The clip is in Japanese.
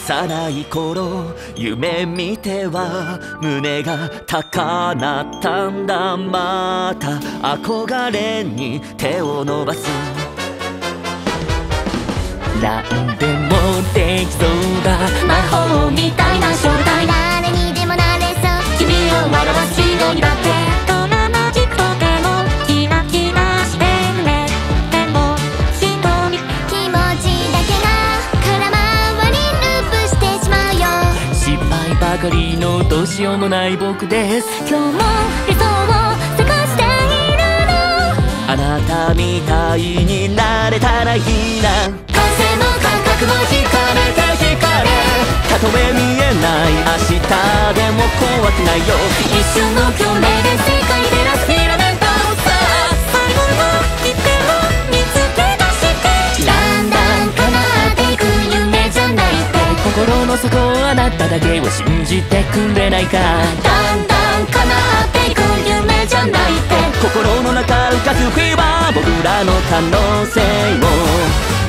幼い頃夢見ては胸が高鳴ったんだ。また憧れに手を伸ばす。なんでもできそうだ、 魔法みたいな正体、誰にでもなれそう。君を笑わすようにだってどんなマジックとでもキラキラしてるね。でも瞳気持ちだけが空回りループしてしまうよ。 失敗ばかりのどうしようもない僕です。 今日も理想を探しているの。 あなたみたいになれたらいいな。 風の感覚も惹かれて惹かれ、 たとえ見えない明日でも怖くないよ。 一瞬の共鳴で世界照らすフィラメントをさあ最後の一点を見つけ出して、だんだん叶っていく夢じゃないって。 心の底あなただけを信じてくれないか。 だんだん叶っていく夢じゃないって。 心の中浮かすフィーバー、僕らの可能性を